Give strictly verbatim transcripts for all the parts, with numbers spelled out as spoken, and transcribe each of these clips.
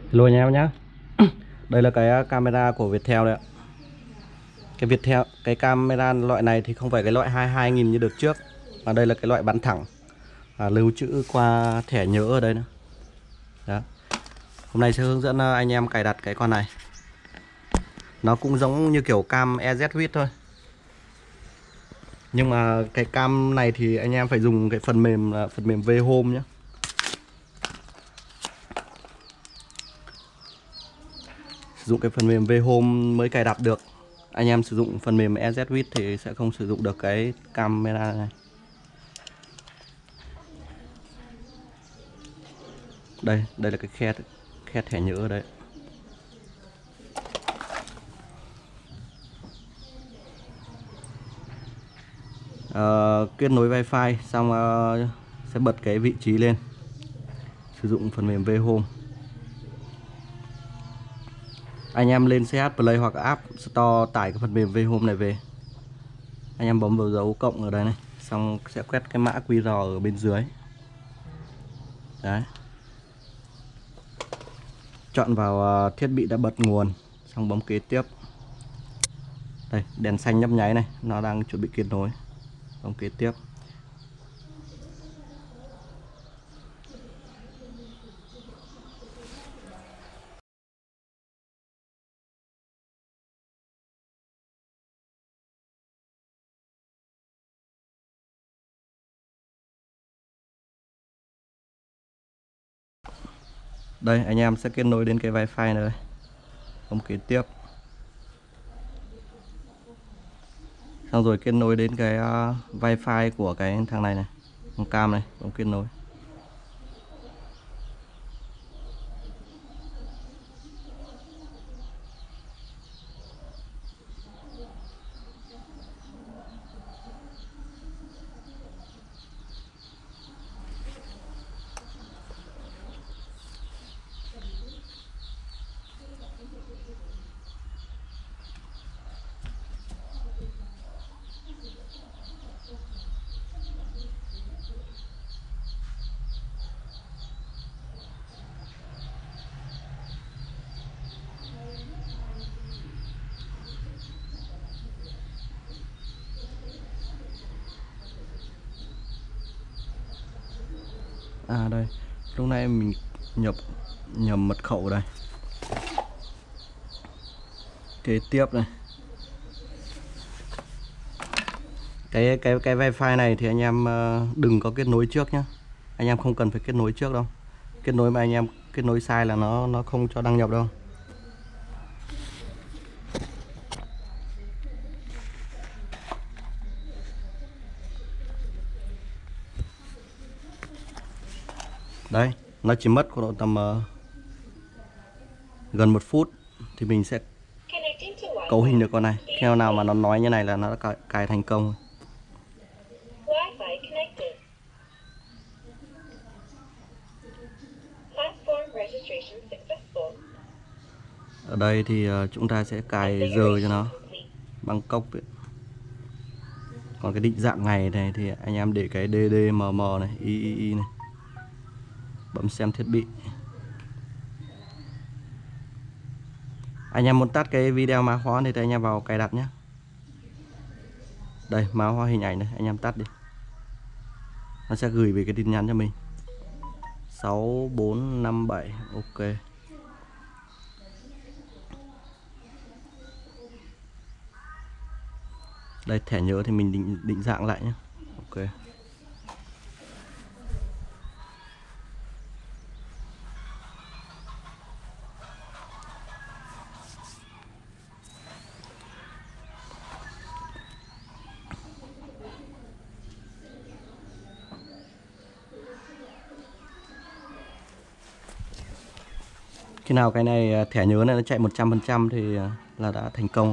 Hello anh em nhé. Đây là cái camera của Viettel đấy ạ. Cái Viettel, cái camera loại này thì không phải cái loại hai mươi hai nghìn như được trước, mà đây là cái loại bắn thẳng, à, lưu trữ qua thẻ nhớ ở đây nữa. Đó. Hôm nay sẽ hướng dẫn anh em cài đặt cái con này. Nó cũng giống như kiểu cam e zét vê i tê thôi. Nhưng mà cái cam này thì anh em phải dùng cái phần mềm là phần mềm vHome nhé. Sử dụng cái phần mềm vHome mới cài đặt được. Anh em sử dụng phần mềm e zét vê i tê thì sẽ không sử dụng được cái camera này. Đây, đây là cái khe khe thẻ nhớ ở đây. Uh, kết nối wifi xong uh, sẽ bật cái vị trí lên, sử dụng phần mềm vHome. Anh em lên xê hát Play hoặc App Store tải cái phần mềm vHome này về. Anh em bấm vào dấu cộng ở đây này, xong sẽ quét cái mã quy rờ ở bên dưới. Đấy. Chọn vào uh, thiết bị đã bật nguồn, xong bấm kế tiếp. Đây, đèn xanh nhấp nháy này, nó đang chuẩn bị kết nối. Bấm kế tiếp. Đây, anh em sẽ kết nối đến cái wifi này đây. Bấm kế tiếp. Xong rồi kết nối đến cái uh, wifi của cái thằng này này, con cam này, bấm kết nối. À đây, lúc này mình nhập nhầm mật khẩu đây. Kế tiếp này. Cái cái cái wifi này thì anh em đừng có kết nối trước nhé. Anh em không cần phải kết nối trước đâu. Kết nối mà anh em kết nối sai là nó nó không cho đăng nhập đâu. Đấy, nó chỉ mất khoảng độ tầm uh, gần một phút thì mình sẽ cấu hình được con này. Khi nào mà nó nói như này là nó đã cài, cài thành công. Ở đây thì uh, chúng ta sẽ cài giờ cho nó bằng cốc ấy. Còn cái định dạng ngày này thì anh em để cái đê đê em em này, i i i này. Bấm xem thiết bị. Anh em muốn tắt cái video mã hóa thì anh em vào cài đặt nhé. Đây, mã hóa hình ảnh này, anh em tắt đi. Nó sẽ gửi về cái tin nhắn cho mình. sáu bốn năm bảy, ok. Đây, thẻ nhớ thì mình định, định dạng lại nhé. Ok. Khi nào cái này thẻ nhớ này nó chạy một trăm phần trăm thì là đã thành công.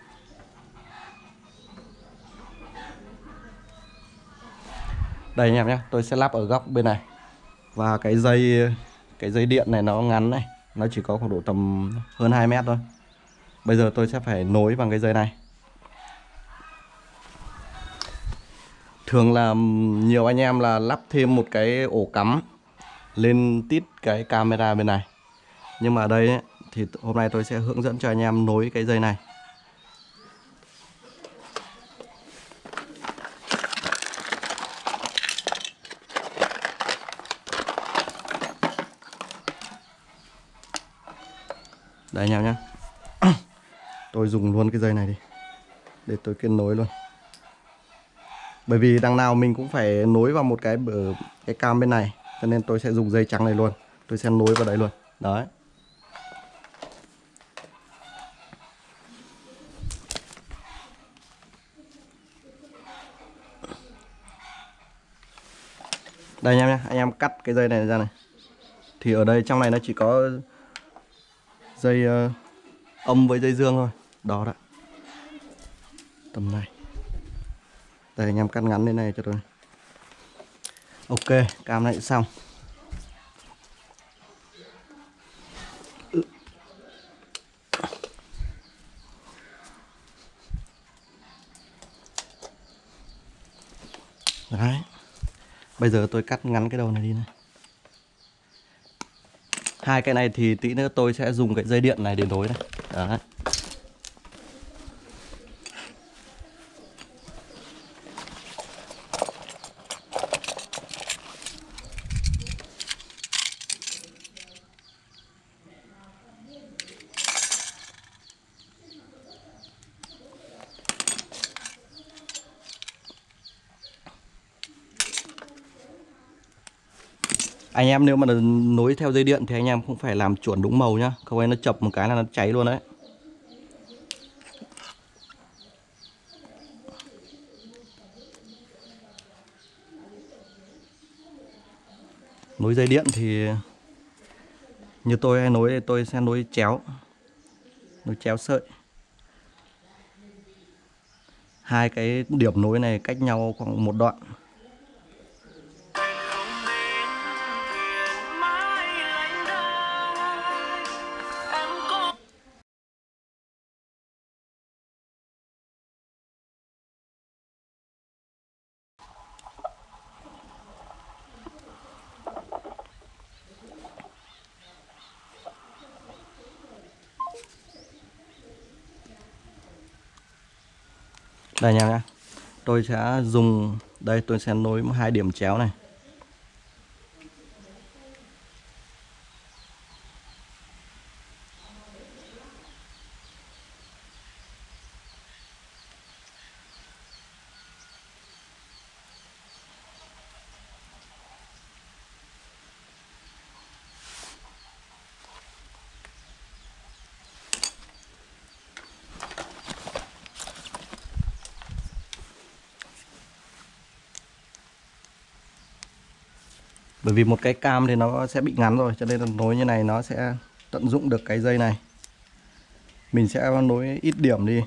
Đây anh em nhé, tôi sẽ lắp ở góc bên này. Và cái dây cái dây điện này nó ngắn này, nó chỉ có khoảng độ tầm hơn hai mét thôi. Bây giờ tôi sẽ phải nối bằng cái dây này. Thường là nhiều anh em là lắp thêm một cái ổ cắm lên tít cái camera bên này. Nhưng mà ở đây ấy, thì hôm nay tôi sẽ hướng dẫn cho anh em nối cái dây này. Đây anh em nhé. Tôi dùng luôn cái dây này đi để tôi kết nối luôn. Bởi vì đằng nào mình cũng phải nối vào một cái ở cái cam bên này, cho nên tôi sẽ dùng dây trắng này luôn. Tôi sẽ nối vào đấy luôn. Đấy. Đây anh em nhé, anh em cắt cái dây này ra này. Thì ở đây trong này nó chỉ có dây uh, âm với dây dương thôi. Đó đã. Tầm này. Đây anh em cắt ngắn lên này cho tôi. Ok, cam này xong. Đấy. Bây giờ tôi cắt ngắn cái đầu này đi này. Hai cái này thì tí nữa tôi sẽ dùng cái dây điện này để nối này. Đấy. Anh em nếu mà nối theo dây điện thì anh em cũng phải làm chuẩn đúng màu nhá, không ấy nó chập một cái là nó cháy luôn đấy. Nối dây điện thì như tôi hay nối thì tôi sẽ nối chéo, nối chéo sợi. Hai cái điểm nối này cách nhau khoảng một đoạn. Đây nha, tôi sẽ dùng đây, tôi sẽ nối hai điểm chéo này. Bởi vì một cái cam thì nó sẽ bị ngắn rồi, cho nên là nối như này nó sẽ tận dụng được cái dây này. Mình sẽ nối ít điểm đi.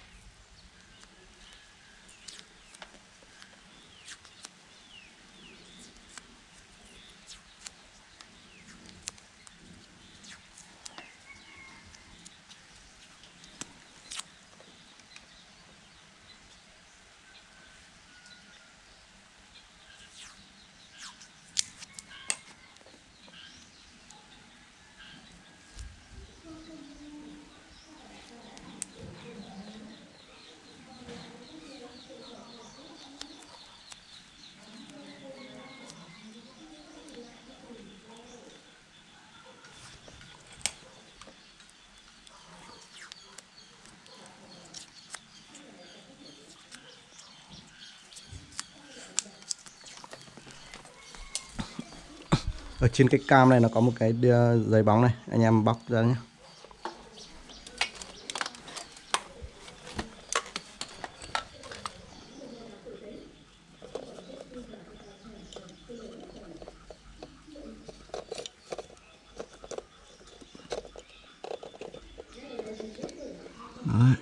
Ở trên cái cam này nó có một cái giấy bóng này, anh em bóc ra nhé. Đấy.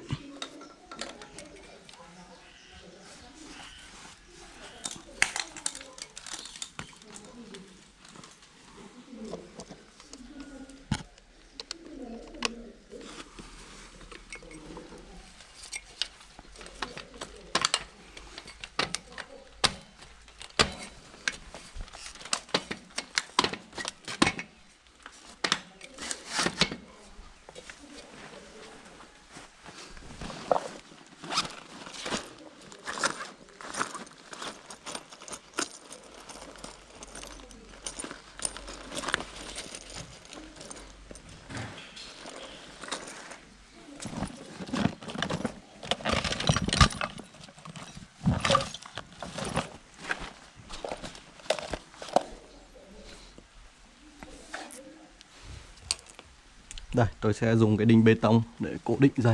Đây, tôi sẽ dùng cái đinh bê tông để cố định dây.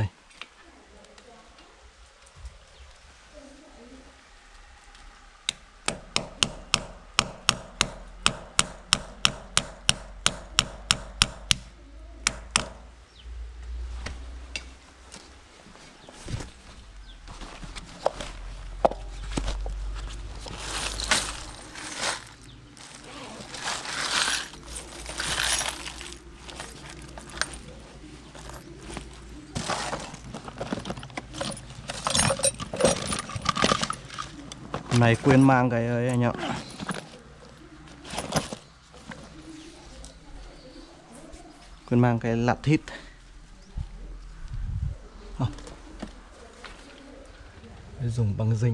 Này quên mang cái ấy anh ạ. Quên mang cái lạt thít. Dùng băng dinh.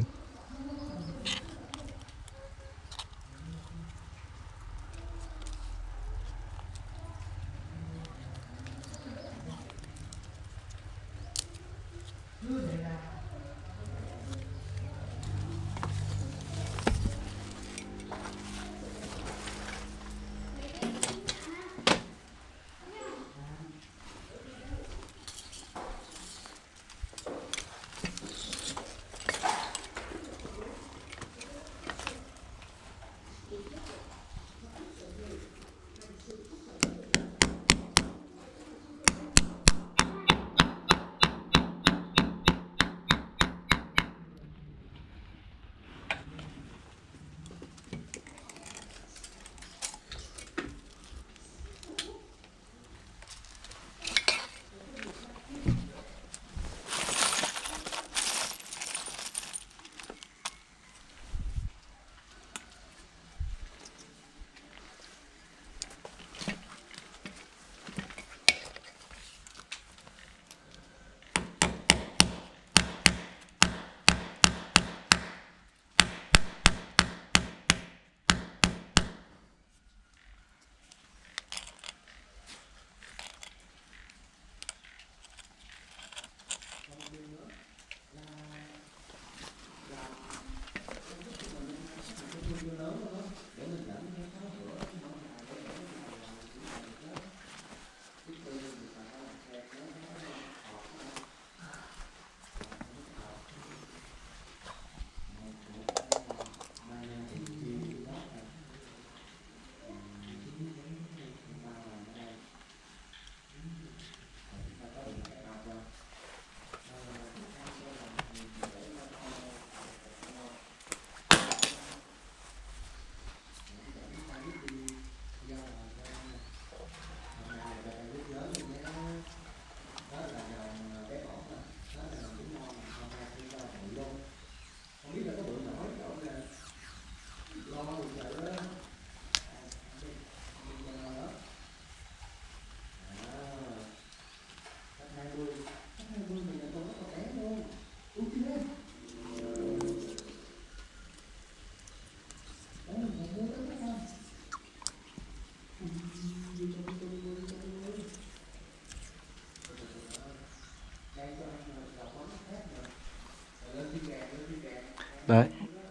Đấy.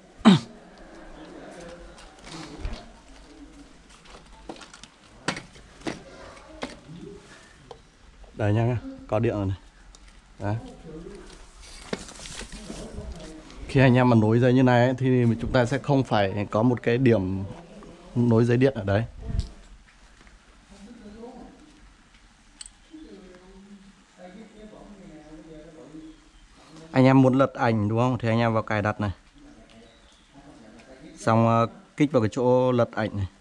Đây nha, có điện rồi này. Đấy. Khi anh em mà nối dây như này ấy, thì chúng ta sẽ không phải có một cái điểm nối dây điện ở đấy. Anh em muốn lật ảnh đúng không? Thì anh em vào cài đặt này. Xong uh, kích vào cái chỗ lật ảnh này.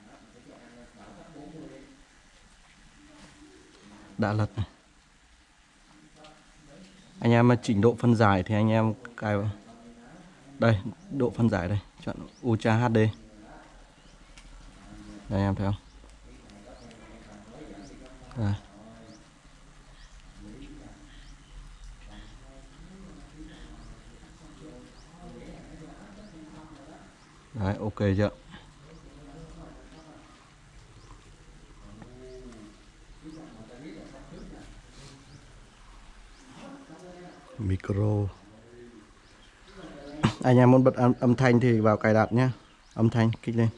Đã lật này. Anh em chỉnh độ phân giải thì anh em cài vào. Đây, độ phân giải đây, chọn Ultra hát đê. Đây em thấy không? Đây. Đấy, ok chưa? Micro. Anh em muốn bật âm, âm thanh thì vào cài đặt nhé. Âm thanh kích lên.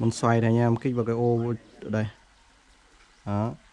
Mình xoay này nha, em kích vào cái ô ở đây. Đó.